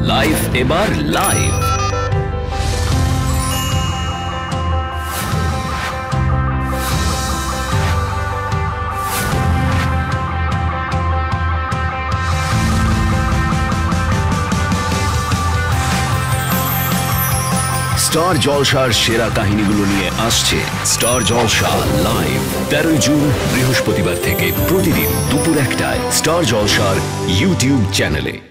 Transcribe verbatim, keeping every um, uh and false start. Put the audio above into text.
Live এবার live. Star জলসার সেরা কাহিনীগুলো নিয়ে আসছে স্টার জলসা লাইভ তেরোই জুন বৃহস্পতিবার থেকে প্রতিদিন দুপুর একটায় স্টার জলসার ইউটিউব চ্যানেলে।